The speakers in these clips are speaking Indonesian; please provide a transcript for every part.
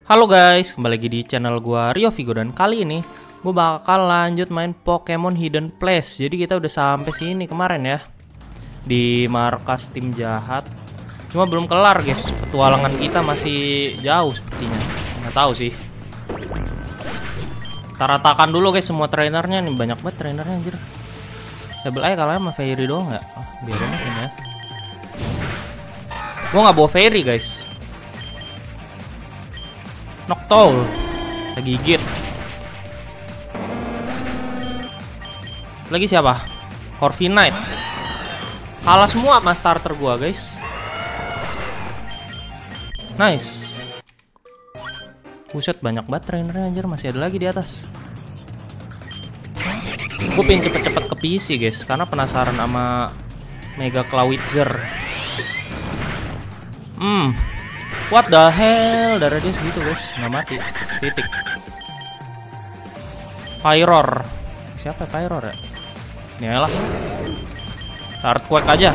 Halo guys, kembali lagi di channel gua Rio Vigo dan kali ini gua bakal lanjut main Pokemon Hidden Place. Jadi kita udah sampai sini kemarin ya, di markas tim jahat. Cuma belum kelar guys, petualangan kita masih jauh sepertinya. Nggak tahu sih. Kita ratakan dulu guys semua trainernya nih, banyak banget trainernya anjir. Double A kalah sama Fairy doang nggak? Oh, biarin aja ya. Gua nggak bawa Fairy guys. Noctowl gigit. Lagi siapa? Corviknight. Kalah semua sama starter gua guys. Nice. Buset, banyak banget trainernya anjir, masih ada lagi di atas. Gue pengen cepet-cepet ke PC guys, karena penasaran sama Mega Clawitzer. What the hell, darah dia segitu guys, nggak mati, titik. Pyroar, siapa ya Pyroar ya? Ini lah, Earthquake aja.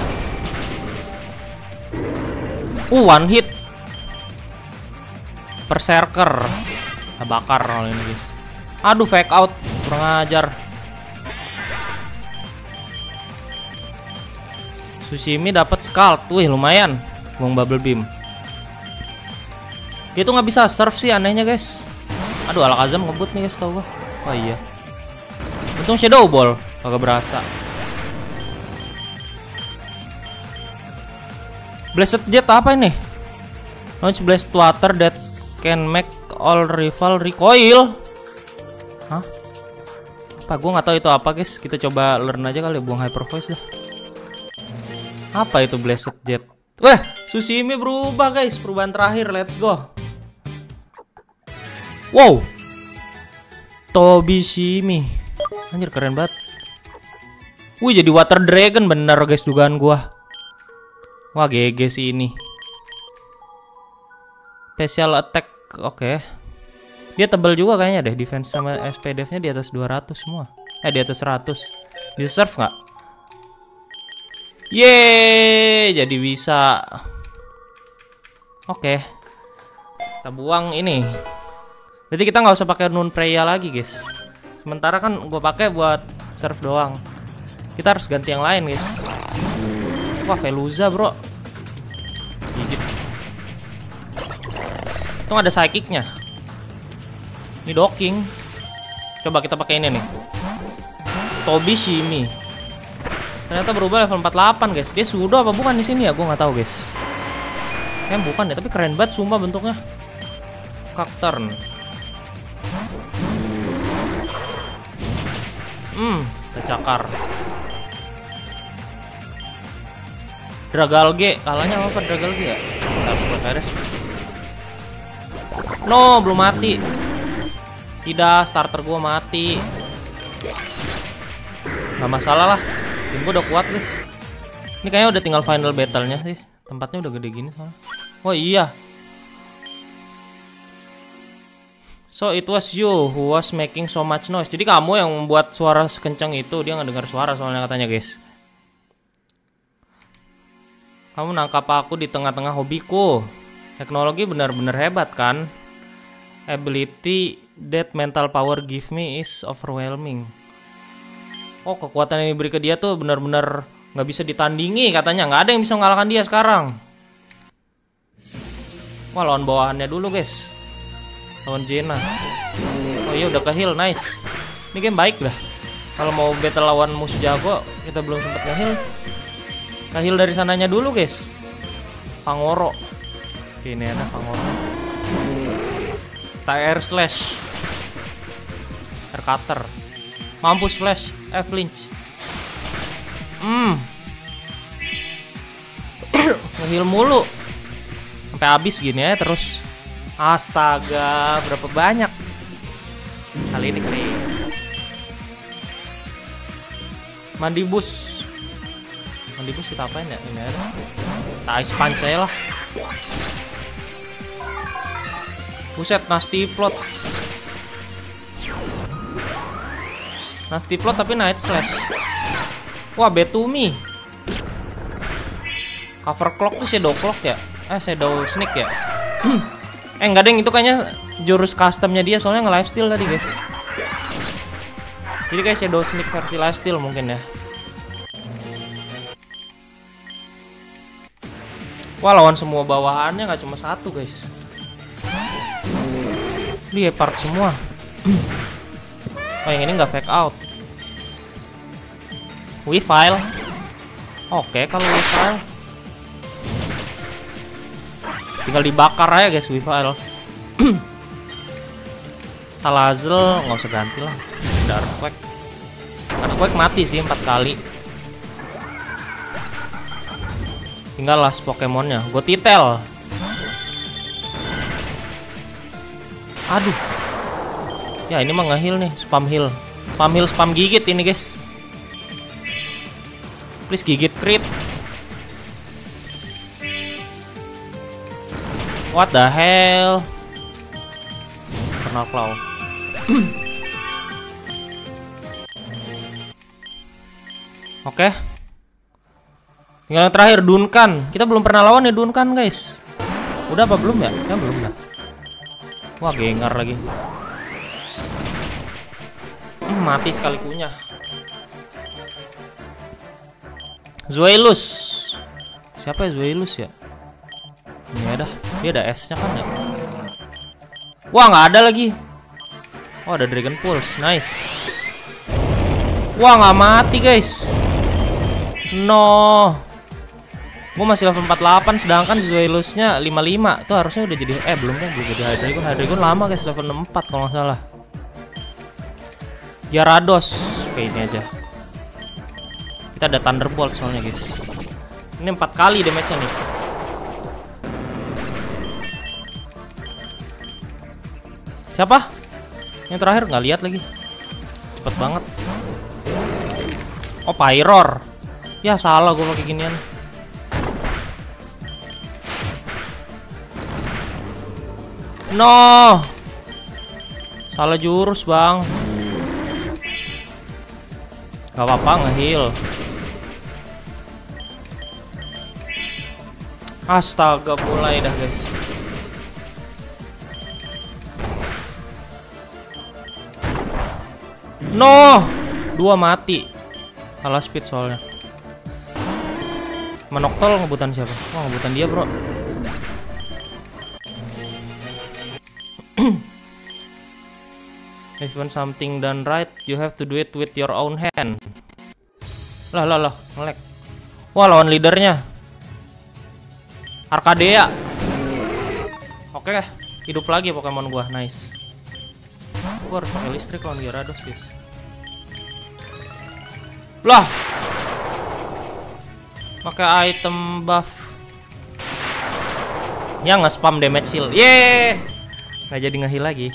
One hit. Berserker, bakar kalau ini guys. Aduh, fake out, kurang ajar. Tsushimi dapat scald, wih lumayan, buang bubble beam. Dia tuh nggak bisa surf sih anehnya guys. Aduh, Alakazam ngebut nih guys, tau gua. Oh iya. Untung Shadow Ball kagak berasa. Blessed Jet apa ini? Launch Blessed Water that can make all rival recoil. Hah? Apa? Gua nggak tahu itu apa guys. Kita coba learn aja kali, buang Hyper Voice dah. Apa itu Blessed Jet? Wah, Tsushimi berubah guys, perubahan terakhir. Let's go. Wow, Tobishimi, anjir keren banget. Wih, jadi Water Dragon bener guys dugaan gua. Wah, GG sih ini. Special attack, oke. Dia tebal juga kayaknya deh, defense sama SP def-nya di atas 200 semua. Di atas 100. Bisa serve nggak? Yeay, jadi bisa. Oke. Kita buang ini. Berarti kita nggak usah pakai Nun Preya lagi guys. Sementara kan gue pakai buat serve doang. Kita harus ganti yang lain guys. Wah, Veluza bro, gigit. Itu ada psychicnya. Ini docking. Coba kita pakai ini nih, Tobishimi. Ternyata berubah level 48 guys. Dia sudo apa bukan di sini ya? Gue nggak tahu guys. Kayaknya bukan ya, tapi keren banget sumpah bentuknya. Cacturn. Tercakar. Dragalge, kalahnya apa Dragalge ya? Deh. No, belum mati. Tidak, starter gua mati. Gak masalah lah, tim gua udah kuat guys. Ini kayaknya udah tinggal final battle-nya sih. Tempatnya udah gede gini soalnya. Oh iya. So it was you who was making so much noise. Jadi kamu yang membuat suara sekencang itu. Dia nggak dengar suara soalnya katanya guys. Kamu nangkap aku di tengah-tengah hobiku. Teknologi benar-benar hebat kan? Ability that mental power give me is overwhelming. Oh, kekuatan yang diberi ke dia tuh benar-benar nggak bisa ditandingi katanya. Nggak ada yang bisa mengalahkan dia sekarang. Wah, lawan bawahannya dulu guys. Lawan Jena. Oh iya, udah ke heal, nice. Ini game baik lah. Kalau mau battle lawan musuh jago, kita belum sempat nge-heal. Nge-heal dari sananya dulu guys. Pangoro. Oke, ini ada Pangoro. Air slash. Air cutter. Mampus flash. Flinch. Nge-heal mulu. Sampai habis gini ya terus. Astaga, berapa banyak. Kali ini keren. Mandibus. Mandibus kita apain ya? Ini ada. Ice punch saya lah. Buset, nasty plot. Nasty plot tapi night slash. Wah, Betumi. Cover clock tuh shadow clock ya? Shadow snake ya? Enggak deng, itu kayaknya jurus customnya dia, soalnya nge-lifesteal tadi guys. Jadi kayak Shadow Sneak versi lifesteal mungkin ya. Wah, lawan semua bawahannya nggak cuma satu guys. Dia part semua. Oh, yang ini nggak fake out. Weavile. Oke, kalau Weavile tinggal dibakar aja guys Weavile. Salazzle nggak usah ganti lah. Darkquake. Darkquake mati sih 4 kali. Tinggal last Pokemonnya. Gotitel. Aduh. Ya ini mah nge-heal nih. Spam heal. Spam heal, spam gigit ini guys. Please gigit crit. What the hell? Kena claw. Oke. Tinggal yang terakhir Duncan. Kita belum pernah lawan ya Duncan guys. Udah apa belum ya? Ya belum dah. Wah, Gengar lagi. Mati sekali kunyah. Zoilus. Siapa ya Zoilus ya? Ini ada. Dia ada S-nya kan ya? Wah, nggak ada lagi. Oh, ada Dragon Pulse. Nice. Wah, nggak mati guys. No. Gue masih level 48, sedangkan Zoilusnya 55. Itu harusnya udah jadi belum kan, belum jadi Hydreigon. Hydreigon lama guys, level 64 kalau nggak salah. Gyarados. Oke, ini aja. Kita ada Thunderbolt soalnya guys. Ini 4 kali damage-nya nih. Siapa? Yang terakhir nggak lihat lagi. Cepet banget. Oh, Pyroar. Ya salah gue pakai ginian. No. Salah jurus, Bang. Gak apa-apa nge-heal. Astaga, mulai dah, guys. No. 2 mati. Kalah speed soalnya. Menoktol ngebutan siapa? Oh, ngebutan dia, bro. If you want something done right, you have to do it with your own hand. Lah, nge-lag. Wah, lawan leadernya Arcadia. Oke, hidup lagi Pokemon gua. Nice. Gua harus pakai listrik lawan Gyarados, guys. Lah. Pakai item buff. Ya, nge-spam damage heal. Yeay. Nggak jadi nge-heal lagi.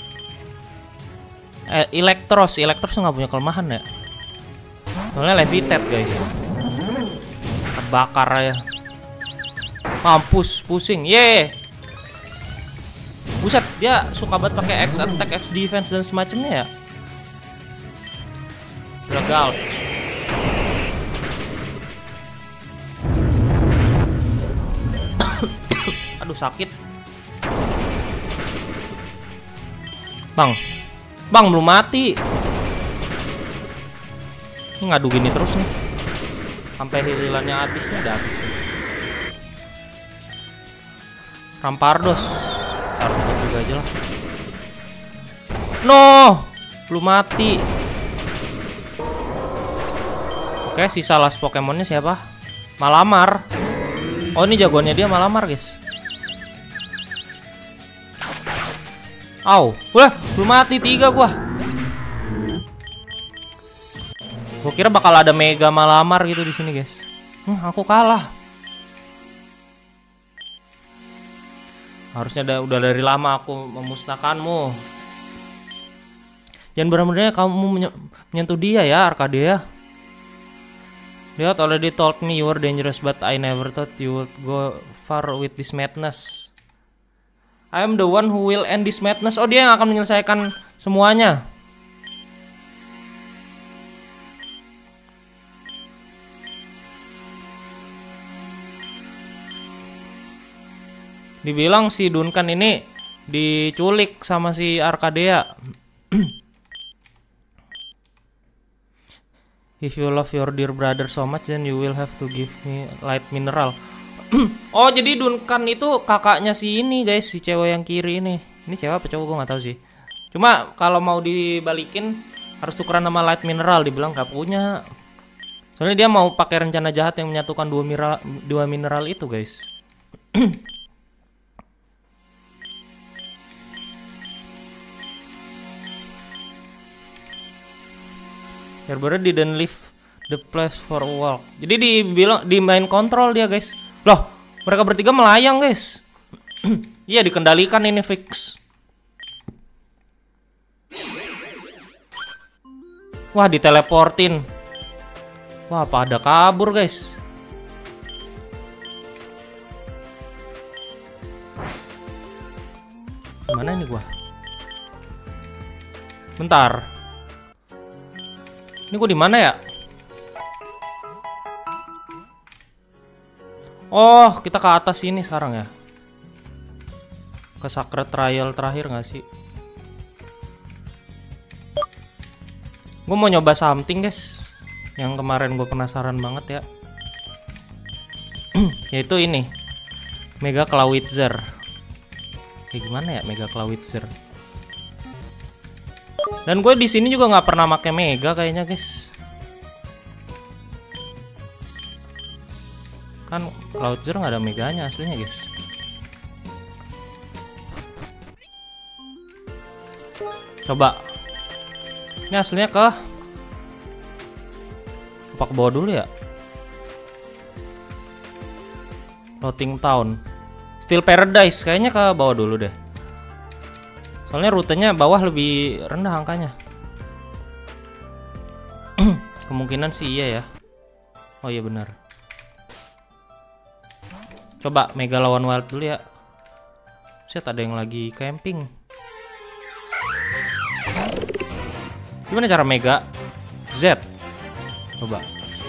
Electros nggak punya kelemahan ya. Soalnya levitate guys. Terbakar ya. Mampus, pusing. Ye. Buset, dia suka banget pakai X attack, X defense dan semacamnya ya. Gagal. Aduh, sakit. Bang, belum mati. Ini ngadu gini terus nih. Sampai healannya habis nih, udah habis. Rampardos. Taruh juga aja lah. No, belum mati. Oke, sisa last Pokemonnya siapa? Malamar. Oh, ini jagoannya dia Malamar, guys. Au, wah, belum mati 3 gua. Gua kira bakal ada Mega Malamar gitu di sini, guys. Aku kalah. Harusnya udah dari lama aku memusnahkanmu. Jangan berani-beraninya kamu menyentuh dia ya, Arcadia. They already told me you were dangerous, but I never thought you would go far with this madness. I am the one who will end this madness. Oh, dia yang akan menyelesaikan semuanya. Dibilang si Duncan ini diculik sama si Arcadia. If you love your dear brother so much, then you will have to give me light mineral. Oh, jadi Duncan itu kakaknya si ini guys, si cewek yang kiri ini. Ini cewek apa cowok gue nggak tahu sih. Cuma kalau mau dibalikin harus tukeran nama light mineral, dibilang gak punya. Soalnya dia mau pakai rencana jahat yang menyatukan dua mineral itu guys. Your brother didn't leave the place for a while. Jadi dibilang di main control dia guys. Loh, mereka bertiga melayang guys. Iya, dikendalikan ini fix. Wah, diteleportin. Wah, pada kabur guys. Mana ini gua? Bentar. Ini gua di mana ya? Oh, kita ke atas ini sekarang ya. Ke Sacred Trial terakhir nggak sih? Gue mau nyoba something guys, yang kemarin gue penasaran banget ya. Yaitu ini, Mega Clawitzer. Kayak gimana ya Mega Clawitzer? Dan gue di sini juga nggak pernah pakai Mega kayaknya guys. Kan Clawitzer nggak ada Meganya aslinya guys. Coba. Ini aslinya ke bawah dulu ya. Floating Town, Steel Paradise kayaknya ke bawah dulu deh. Soalnya rutenya bawah lebih rendah angkanya. Kemungkinan sih iya ya. Oh iya benar. Coba Mega lawan Wild dulu ya. Set, ada yang lagi camping. Gimana cara Mega? Z. Coba.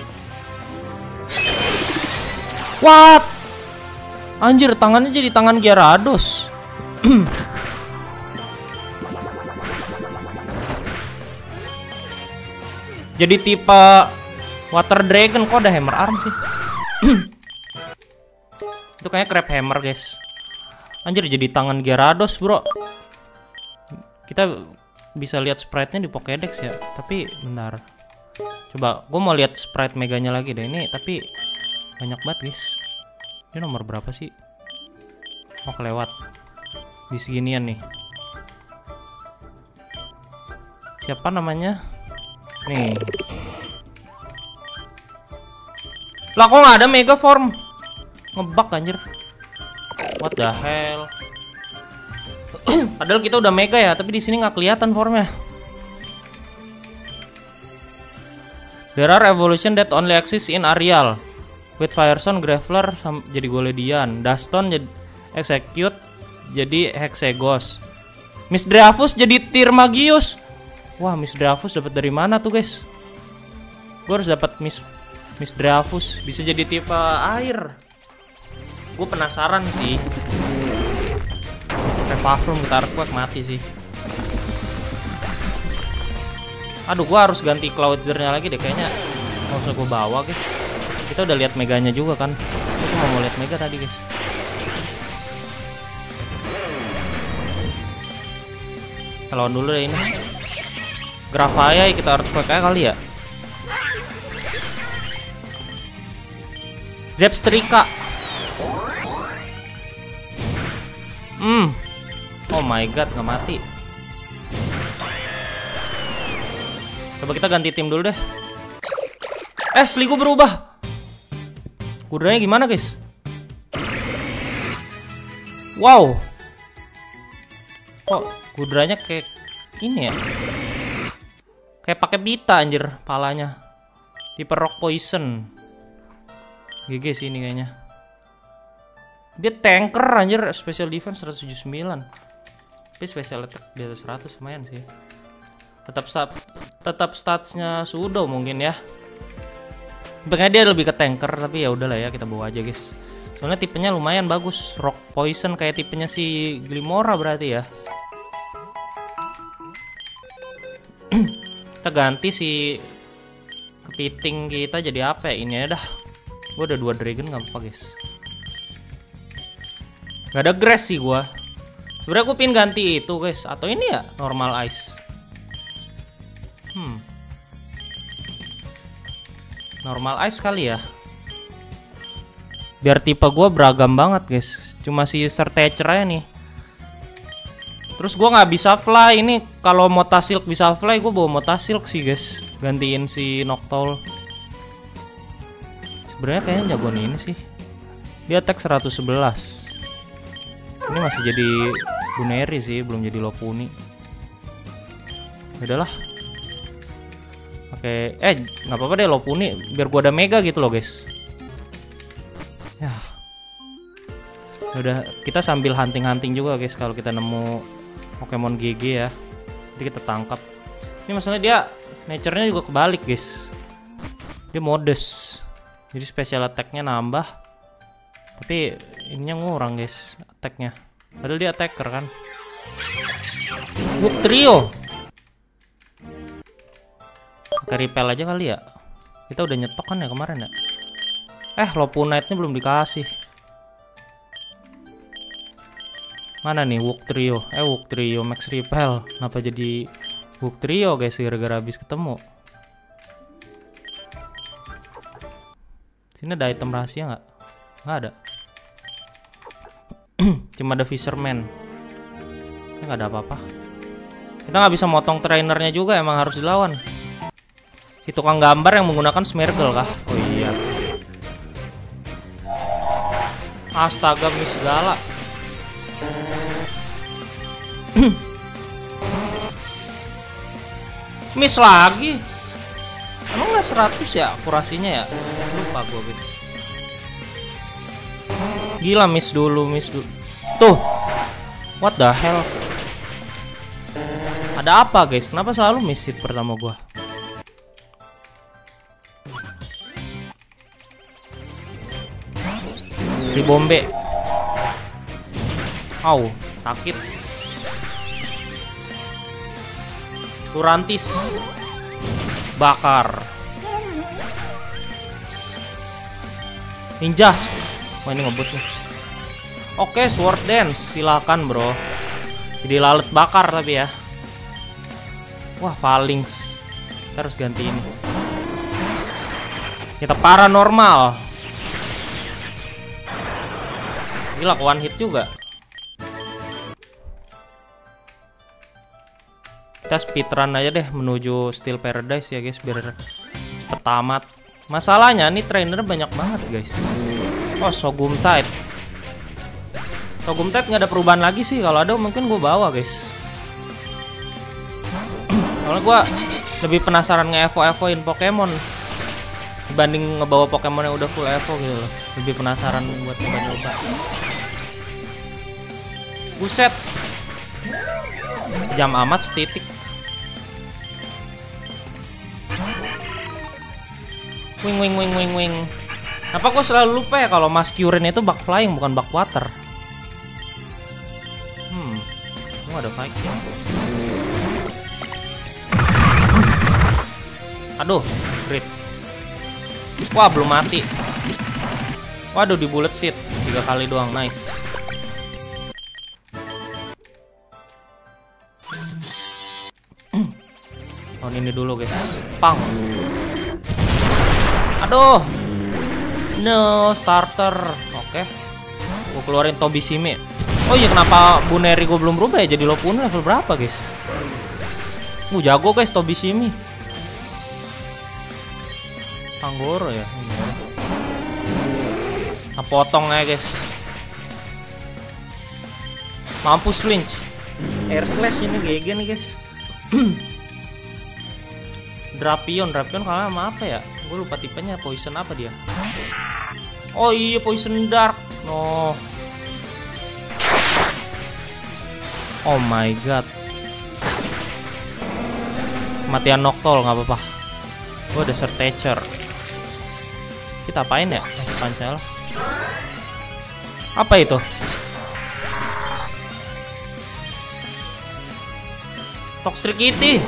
What? Anjir, tangannya jadi tangan Gyarados. Jadi tipe Water Dragon. Kok ada Hammer Arm sih? Itu kayaknya Crab Hammer guys. Anjir, jadi tangan Gyarados bro. Kita bisa lihat sprite-nya di Pokédex ya. Tapi bentar. Coba, gue mau lihat sprite Meganya lagi deh. Ini tapi banyak banget guys. Ini nomor berapa sih? Mau kelewat. Di seginian nih. Siapa namanya? Nih. Lah kok nggak ada Mega Form? Ngebug anjir. What the hell? Padahal kita udah Mega ya, tapi di sini nggak kelihatan formnya. There are evolution that only exist in Arial. With Firestone, Graveler jadi Goledian, Duston jadi Execute jadi Hexagos, Miss Dreyfus jadi Tirmagius. Wah, Miss Dreyfus dapat dari mana tuh guys? Gue harus dapat Miss Dreyfus, bisa jadi tipe air. Gue penasaran sih. Revavrum kita Earthquake mati sih. Aduh, gue harus ganti Cloudzer-nya lagi deh kayaknya. Nggak usah gue bawa guys. Kita udah lihat Meganya juga kan. Gue cuma mau lihat Mega tadi guys. Kita lawan dulu deh ini. Grafaya kita Earthquake aja kali ya. Zepstrika. Oh my god, nggak mati. Coba kita ganti tim dulu deh. Sligo berubah. Kudanya gimana guys? Wow. Kok kudranya kayak ini ya? Kayak pakai pita anjir palanya. Tipe Rock Poison. GG sih ini kayaknya. Dia tanker anjir, special defense 179. Tapi special attack di atas 100 lumayan sih. Tetap statsnya Sudo mungkin ya. Makanya dia lebih ke tanker, tapi ya udahlah ya kita bawa aja guys. Soalnya tipenya lumayan bagus. Rock Poison kayak tipenya si Glimora berarti ya. Kita ganti si kepiting kita jadi apa ya? Ini aja dah. Gue udah 2 dragon nggak apa-apa guys. Gak ada grass sih gue. Sebenernya gue pingin ganti itu guys. Atau ini ya normal ice. Normal ice kali ya. Biar tipe gue beragam banget guys. Cuma si Surtacher aja nih. Terus gue nggak bisa fly. Ini kalau Motasilk bisa fly, gue bawa Motasilk sih guys. Gantiin si Noctowl. Sebenarnya kayaknya jagoan ini sih. Dia attack 111. Ini masih jadi Buneri sih, belum jadi Lopuni. Udahlah. Oke, nggak apa-apa deh Lopuni. Biar gue ada mega gitu loh guys. Ya. Udah, kita sambil hunting-hunting juga guys kalau kita nemu Pokemon GG ya. Nanti kita tangkap. Ini maksudnya dia nature-nya juga kebalik guys. Dia modest. Jadi special attack-nya nambah. Tapi ininya ngurang guys attack-nya. Padahal dia attacker kan. Hook Trio. Pakai repel aja kali ya. Kita udah nyetok kan ya kemarin ya. Lopunite-nya belum dikasih. Mana nih Wook Trio? Wook Trio Max Repel. Kenapa jadi Wook Trio guys gara-gara habis ketemu? Sini ada item rahasia nggak? Nggak ada. Cuma ada Fisherman. Nggak ada apa-apa. Kita nggak bisa motong trainernya juga, emang harus dilawan. Si tukang gambar yang menggunakan Smeargle kah? Oh iya. Astaga, miss segala. Miss lagi. Emang nggak 100 ya akurasinya ya? Lupa gue guys. Gila, miss dulu. Tuh. What the hell? Ada apa guys? Kenapa selalu miss hit pertama gue? Ribombe. Au, sakit. Lurantis. Bakar. Ninjas. Wah, ini ngebut nih. Oke, Sword Dance. Silakan, bro. Jadi lalat bakar tapi ya. Wah, Phalanx. Kita harus ganti ini. Kita paranormal. Gila, one hit juga. Kita speedrun aja deh menuju Steel Paradise ya guys, biar cepet tamat. Masalahnya nih trainer banyak banget guys. Oh, Sogumtide. Sogumtide nggak ada perubahan lagi sih. Kalau ada mungkin gue bawa guys. Soalnya gue lebih penasaran nge-evo-evoin Pokemon dibanding ngebawa Pokemon yang udah full evo gitu loh. Lebih penasaran buat nyoba-nyoba. Buset. Jam amat setitik. Wing. Apa kok selalu lupa ya kalau Masquerain itu bug flying bukan bug water? Ini ada fighting. Aduh, crit. Wah, belum mati. Waduh, di bullet seed 3 kali doang, nice. On ini dulu guys. Pang. Aduh. No, starter. Oke. Gue keluarin Tobishime. Oh iya, kenapa Buneri gue belum berubah ya jadi Lopuni level berapa guys? Jago guys Tobishime. Anggoro ya. Nah, potong aja guys. Mampus flinch. Air slash ini GG nih guys. Drapion kalah sama apa ya? Gue lupa tipenya, poison apa dia? Oh iya, poison dark. No. Oh my god. Kematian Noctowl nggak apa-apa. Gue ada Surtacher. Kita apain ya? Cancel. Apa itu? Toxic Kitty.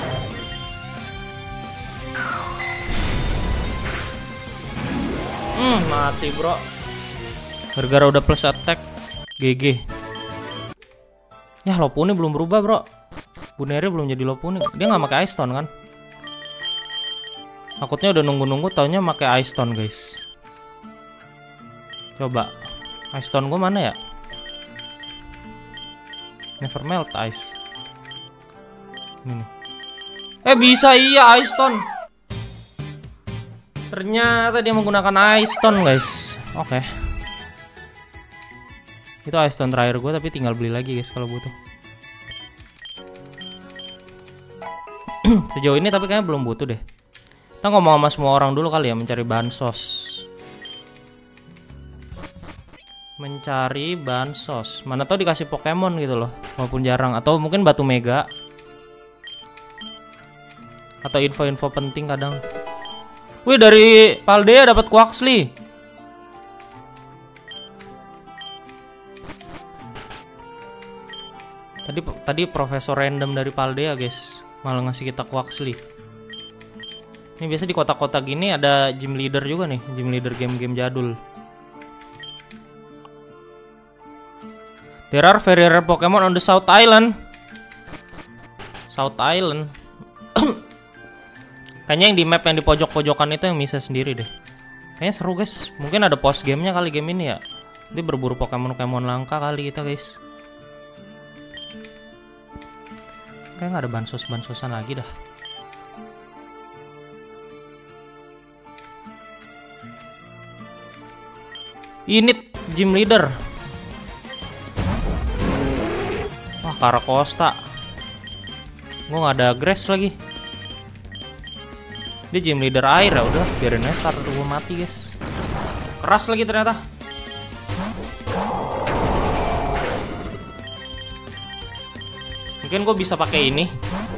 Mati bro. Gara-gara udah plus attack. GG. Ya Lopunny belum berubah bro. Buneri belum jadi Lopunny. Dia nggak pakai Ice Stone kan? Takutnya udah nunggu-nunggu taunya pakai Ice Stone guys. Coba Ice Stone gua mana ya? Never melt ice. Ini nih. Bisa iya Ice Stone. Ternyata dia menggunakan Ice Stone guys. Oke. Itu Ice Stone terakhir gue, tapi tinggal beli lagi guys kalau butuh. Sejauh ini tapi kayaknya belum butuh deh. Kita ngomong sama semua orang dulu kali ya, mencari bansos. Mencari bansos. Mana tahu dikasih Pokemon gitu loh, walaupun jarang. Atau mungkin batu mega. Atau info-info penting kadang. Wih, dari Paldea dapat Quaxly. Tadi profesor random dari Paldea guys, malah ngasih kita Quaxly. Ini biasa di kota-kota gini ada gym leader juga nih, gym leader game-game jadul. There are very rare Pokemon on the South Island. South Island. Kayaknya yang di map yang di pojok-pojokan itu yang bisa sendiri deh. Kayaknya seru guys. Mungkin ada post gamenya kali game ini ya. Dia berburu Pokemon langka kali kita guys. Kayak nggak ada bansos-bansosan lagi dah. Ini gym leader. Wah, Karakosta. Gue nggak ada grass lagi. Dia gym leader air ya, udah biarin aja start gue mati guys. Keras lagi ternyata. Mungkin gue bisa pakai ini.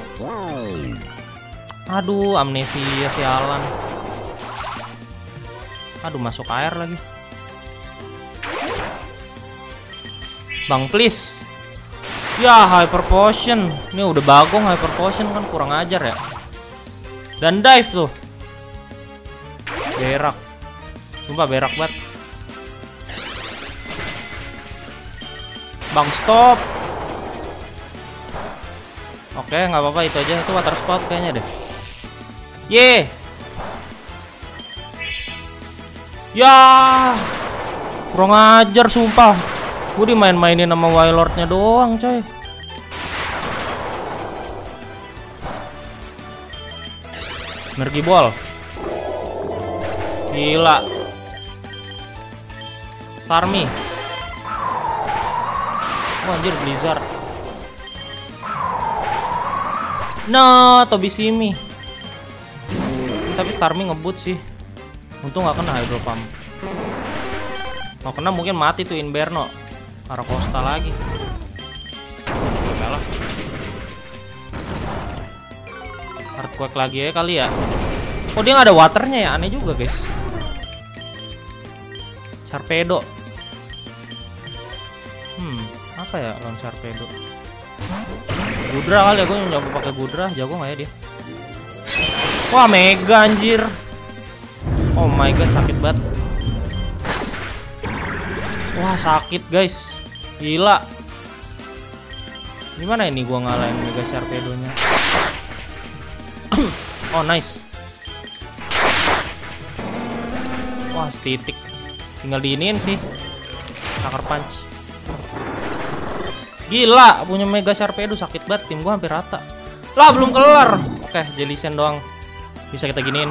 Aduh, amnesia sialan. Aduh, masuk air lagi. Bang please. Ya, hyper potion. Ini udah bagong hyper potion kan, kurang ajar ya. Dan dive tuh. Berak. Sumpah berak banget. Bang stop. Oke, nggak apa-apa itu aja. Itu water spout kayaknya deh. Ye. Ya. Kurang ajar sumpah. Gue dimain-mainin sama Wailordnya doang coy. Energi ball. Gila. Starmie. Oh anjir, Blizzard. No, Tobisimi. Tapi Starmie ngebut sih. Untung gak kena Hydro Pump. Mau kena mungkin mati tuh Inverno. Karakosta lagi. Kalah. Earthquake lagi ya kali ya. Oh dia nggak ada waternya ya, aneh juga guys. Sharpedo. Apa ya lawan Sharpedo? Gudra kali ya, gue nyoba pakai Gudra, jago nggak ya dia? Wah mega anjir. Oh my god sakit banget. Wah sakit guys. Gila. Gimana ini gua ngalahin mega Sharpedo-nya? Oh nice. Wah stitik. Tinggal diinin sih. Sucker punch. Gila punya mega Sharpedo sakit banget. Tim gua hampir rata. Lah belum kelar. Oke Jellicent doang. Bisa kita giniin.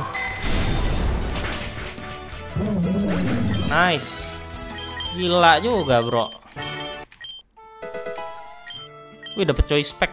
Nice. Gila juga bro. Wih dapet choice pack.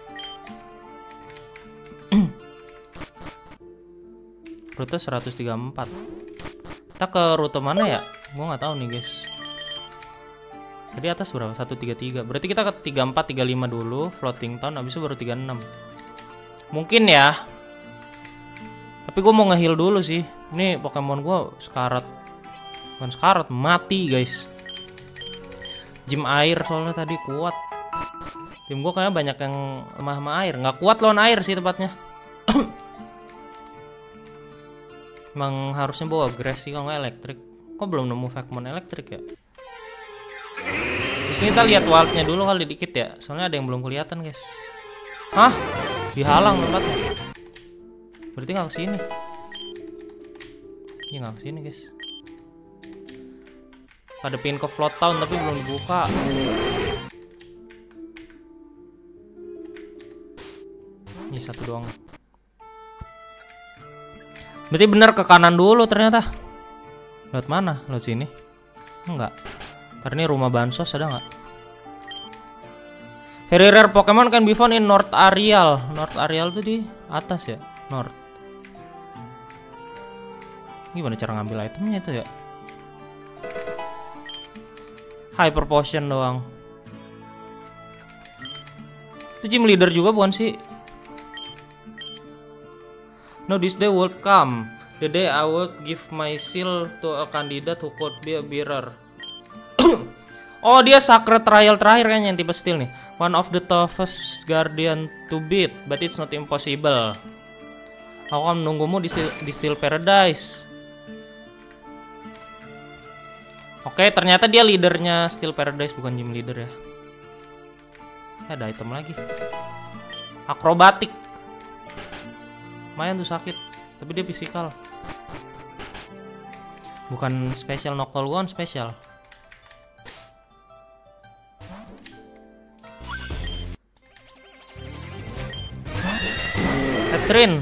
Rute 134. Kita ke rute mana ya? Gua nggak tahu nih guys. Tadi atas berapa? 133. Berarti kita ke 34, 35 dulu. Floating Town, abis itu baru 36. Mungkin ya. Tapi gue mau nge-heal dulu sih. Ini Pokemon gue sekarat. Bukan sekarat, mati guys. Gym air soalnya tadi kuat. Tim gua kayaknya banyak yang lemah sama air. Nggak kuat lawan air sih tepatnya. Emang harusnya bawa grass sih kalau nggak elektrik. Kok belum nemu Vagmon elektrik ya? Di sini kita lihat wildnya dulu kali dikit ya. Soalnya ada yang belum kelihatan guys. Hah? Dihalang tempatnya. Berarti nggak kesini. Iya nggak kesini guys. Pada pin ke Float Town tapi belum dibuka. Ini satu doang. Berarti bener ke kanan dulu ternyata. Lewat mana? Lewat sini? Enggak. Ntar ini rumah bansos ada nggak? Very rare Pokemon can be found in North Areal. North Areal tuh di atas ya? North. Gimana cara ngambil itemnya itu ya? Hyper Potion doang. Itu gym leader juga bukan sih? No, this day would come. The day I would give my seal to a candidate who could be a bearer. Oh, dia Sacred Trial terakhir kayaknya yang tipe steel nih. One of the toughest guardian to beat, but it's not impossible. Aku akan menunggumu di Steel Paradise. Oke, ternyata dia leadernya Steel Paradise, bukan gym leader ya. Ada item lagi. Akrobatik. Lumayan tuh sakit, tapi dia physical. Bukan special knockdown, gua special. Catherine.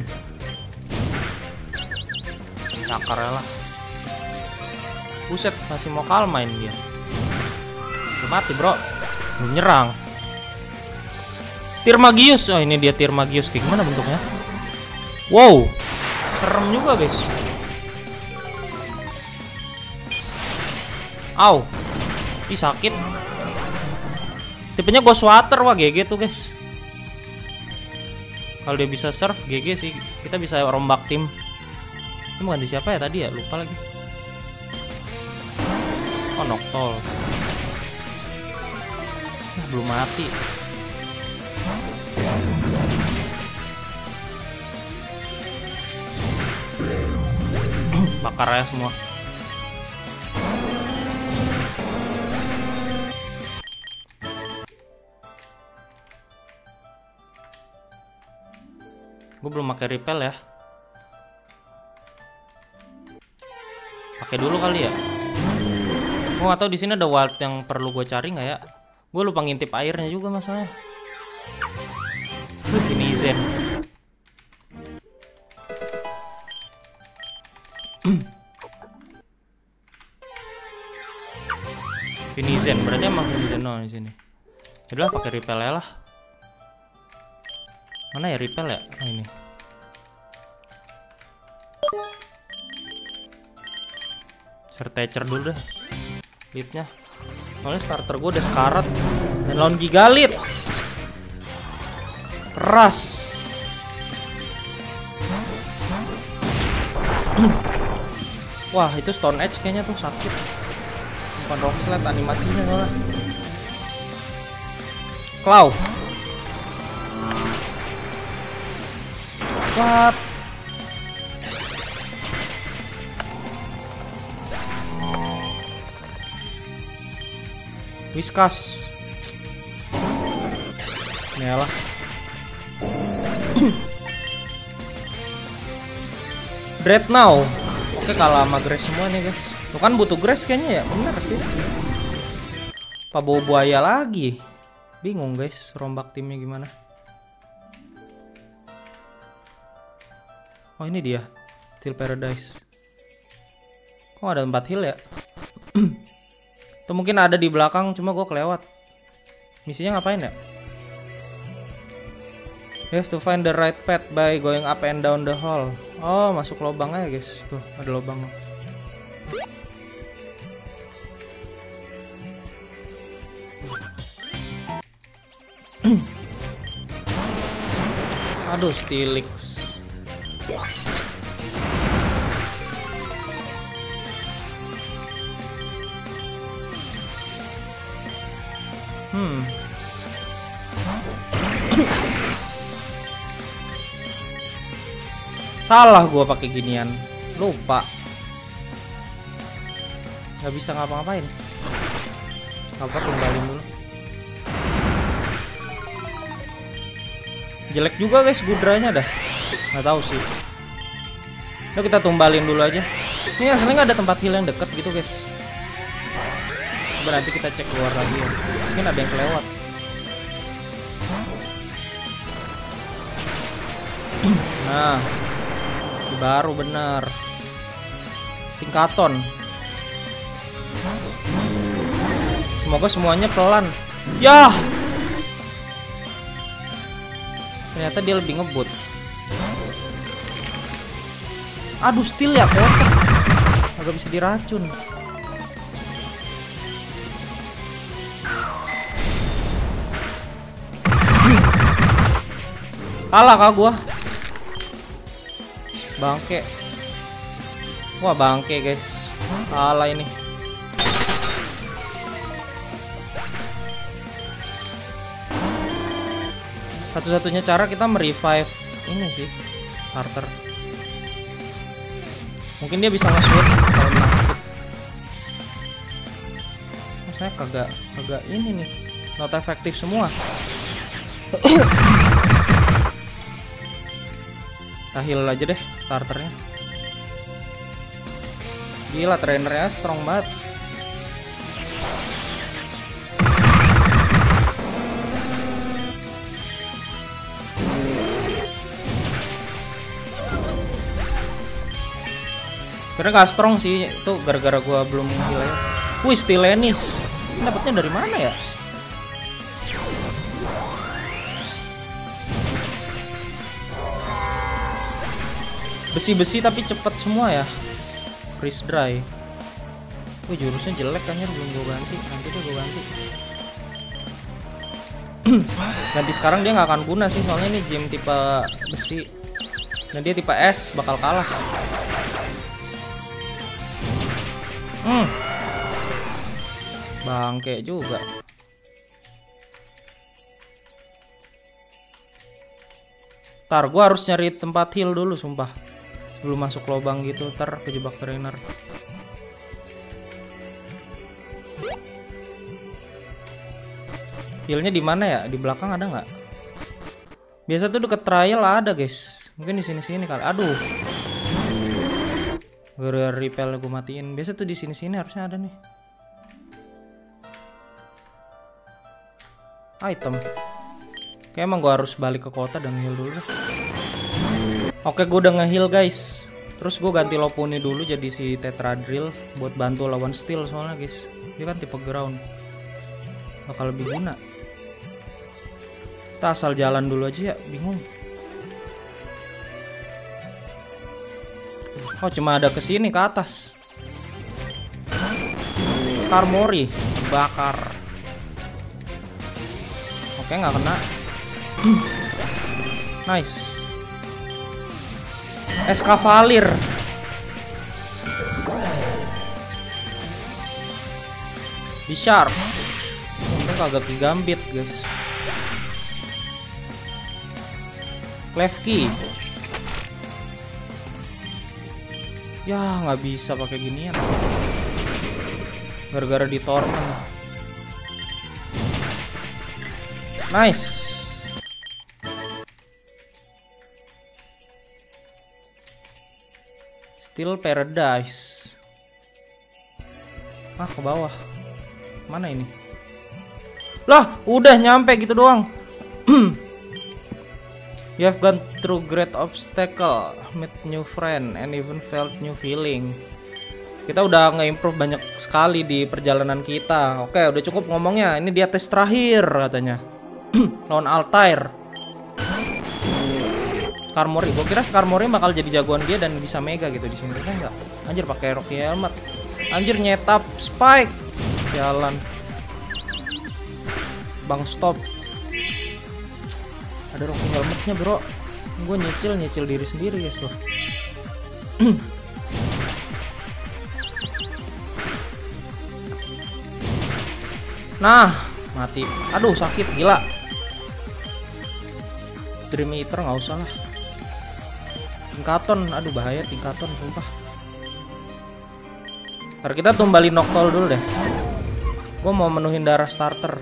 Cakar lah. Buset, masih mau kalmain dia. Udah mati bro. Belum nyerang. Tirmagius. Oh ini dia Tirmagius. Kayak gimana bentuknya? Wow. Serem juga guys. Au. Ih sakit. Tipenya Ghost Water. Wah GG tuh guys. Kalau dia bisa serve GG sih. Kita bisa rombak tim. Ini bukan di siapa ya tadi ya? Lupa lagi. Oh Noctowl. Nah, belum mati. Bakar aja semua. Gue belum pakai repel ya. Pakai dulu kali ya. Gue gak tahu di sini ada wild yang perlu gue cari nggak ya. Gue lupa ngintip airnya juga masalahnya. Ini Zen. Finizen, berarti emang Finizen no di sini. Yaudah pakai repel ya lah. Mana ya repel ya? Oh, ini. Sertecer dulu deh. Leadnya. Soalnya starter gue udah sekarat dan lawan Gigalit. Keras. Wah itu Stone Edge kayaknya tuh sakit. Bukan Rock Slide animasinya soalnya. Claw. What? Whiskas. Yalah. Dreadnought. Oke kalah sama grass semua nih guys. Tuh kan butuh grass kayaknya ya. Bener sih. Apa bawa buaya lagi? Bingung guys rombak timnya gimana. Oh ini dia Steel Paradise. Kok ada tempat heal ya? Atau mungkin ada di belakang cuma gue kelewat. Misinya ngapain ya? You have to find the right path by going up and down the hall. Oh masuk lubang aja guys. Tuh ada lubang. Aduh Steelix. Salah gua pakai ginian. Lupa. Nggak bisa ngapa-ngapain. Apa tumbalin dulu. Jelek juga guys gudranya dah. Nggak tahu sih. Yuk kita tumbalin dulu aja. Ini aslinya nggak ada tempat heal yang deket gitu guys. Berarti kita cek keluar lagi ya. Mungkin ada yang kelewat. Nah, baru bener. Tingkaton. Semoga semuanya pelan. Yah. Ternyata dia lebih ngebut. Aduh, still ya kocak. Agak bisa diracun. Kalah kah gua? Bangke. Wah, bangke guys. Kalah ini. Satu-satunya cara kita merevive ini sih, Carter. Mungkin dia bisa nge-shoot kalau menang speed. Saya kagak ini nih. Not efektif semua. Kita heal aja deh starternya. Gila, trainernya strong banget. Karena gak strong sih, itu gara-gara gua belum heal ya. Wih, Stylenis. Dapatnya dari mana ya? Besi-besi tapi cepet semua ya. Freeze dry. Wih, jurusnya jelek kan ya, belum gue ganti. Nanti deh gue ganti. Ganti sekarang dia nggak akan guna sih, soalnya ini gym tipe besi. Dan dia tipe es, bakal kalah. Bangke juga. Ntar gue harus nyari tempat heal dulu sumpah. Sebelum masuk lubang gitu, ntar kejebak trainer. Healnya di mana ya? Di belakang ada nggak? Biasa tuh deket trial ada guys. Mungkin di sini-sini kali. Aduh. Gara-gara repel gue matiin. Biasa tuh di sini-sini harusnya ada nih. Item. Kayak emang gue harus balik ke kota dan heal dulu. Oke, gue udah nge-heal guys. Terus gue ganti Lopunny dulu jadi si Tetradrill buat bantu lawan Steel soalnya guys. Dia kan tipe ground. Bakal lebih guna. Kita asal jalan dulu aja ya, bingung. Oh, cuma ada ke sini ke atas. Skarmory bakar. Oke, nggak kena. Nice. Escavalier. Di sharp. Untung kagak kegambit guys. Klefki. Ya nggak bisa pakai ginian. Gara-gara di torment. Nice. Steel Paradise. Ah, ke bawah. Mana ini? Lah, udah nyampe gitu doang. You have gone through great obstacle, met new friend, and even felt new feeling. Kita udah nge-improve banyak sekali di perjalanan kita. Oke, udah cukup ngomongnya. Ini dia tes terakhir katanya. Lawan Altair. Skarmory, gue kira Skarmory bakal jadi jagoan dia dan bisa mega gitu di sini kan enggak. Anjir pakai Rocky Helmet. Anjir nyetap Spike. Jalan. Bang stop. Ada Rocky Helmetnya, bro. Gue nyicil diri sendiri guys loh. Nah, Mati. Aduh sakit gila. Dream Eater nggak usah lah. Tingkaton, aduh bahaya tingkaton sumpah. Ntar kita tumbalin Noctowl dulu deh. Gue mau menuhin darah starter.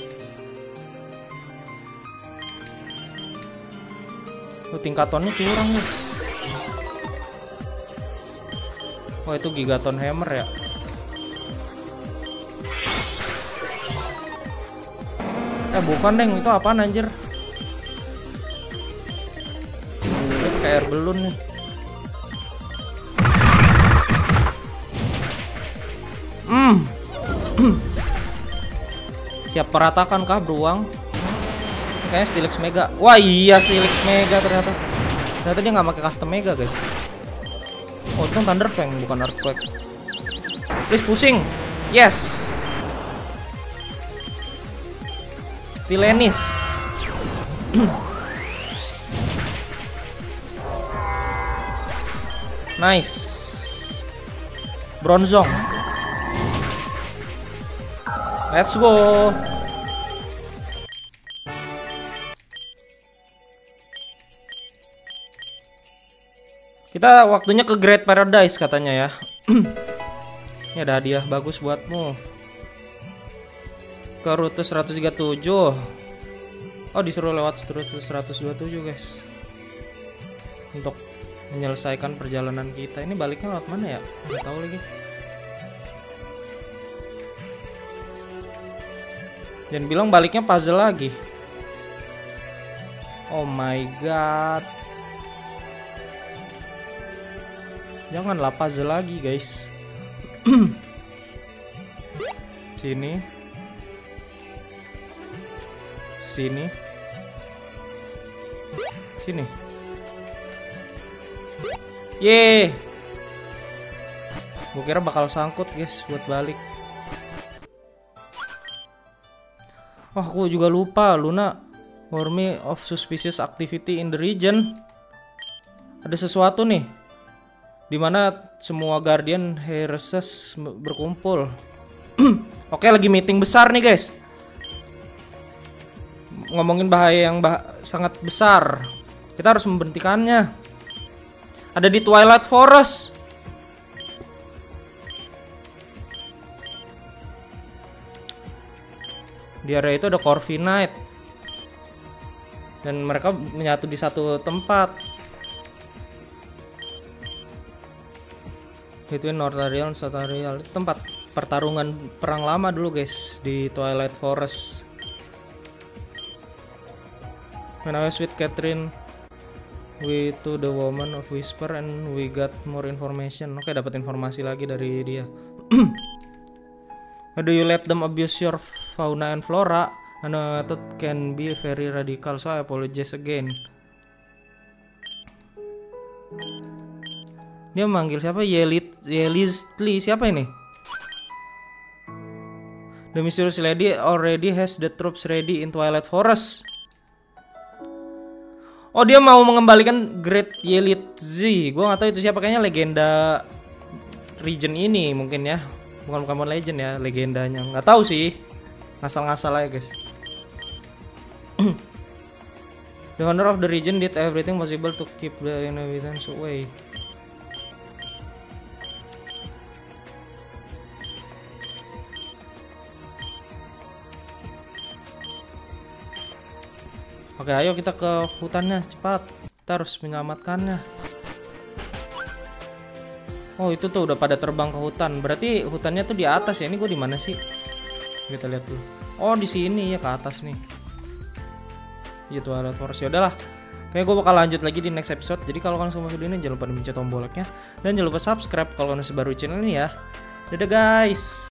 Tingkatonnya curang nih. Oh itu Gigaton Hammer ya. Bukan deng, itu apaan anjir? Kayak air balloon nih. Siap peratakan kah beruang? Kayaknya Steelix Mega. Wah iya Steelix Mega ternyata. Ternyata dia nggak pakai custom Mega guys. Oh itu Thunder Fang bukan Earthquake. Please pusing. Yes. Tilenis. Nice. Bronzong. Let's go. Kita waktunya ke Great Paradise katanya ya. Ini ada hadiah bagus buatmu. Ke rute 137. Oh disuruh lewat rute 127 guys. Untuk menyelesaikan perjalanan kita. Ini baliknya lewat mana ya? Nggak tahu lagi. Dan bilang baliknya puzzle lagi. Oh my god. Janganlah puzzle lagi guys. Sini. Sini. Sini. Yeay. Gue kira bakal sangkut guys buat balik. Wah, aku juga lupa. Luna warn me of suspicious activity in the region. Ada sesuatu nih, dimana semua Guardian Heiresses berkumpul. Oke, lagi meeting besar nih guys. Ngomongin bahaya yang sangat besar. Kita harus membentikannya. Ada di Twilight Forest. Di area itu ada Corviknight. Dan mereka menyatu di satu tempat. Between Northariel dan Southariel. Itu tempat pertarungan perang lama dulu guys di Twilight Forest. When I was with Catherine, we to the woman of Whisper and we got more information. Oke, dapat informasi lagi dari dia. Do you let them abuse your fauna and flora? And that can be very radical, so I apologize again. Dia manggil siapa? Yelizli. Siapa ini? The mysterious lady already has the troops ready in Twilight Forest. Oh, dia mau mengembalikan Great Yelizli. Gua nggak tahu itu siapa, kayaknya legenda region ini mungkin ya. Bukan Pokemon Legend ya, legendanya. Nggak tahu sih. Ngasal-ngasal aja guys. The owner of the region did everything possible to keep the inhabitants away. Oke, ayo kita ke hutannya cepat. Kita harus menyelamatkannya. Oh, itu tuh udah pada terbang ke hutan. Berarti hutannya tuh di atas ya. Ini gue di mana sih? Kita lihat dulu. Oh, di sini ya, ke atas nih. Gitu ada Forest. Ya udahlah. Kayak gue bakal lanjut lagi di next episode. Jadi kalau kalian suka video ini jangan lupa dipencet tombol like-nya dan jangan lupa subscribe kalau kalian baru channel ini ya. Dadah guys.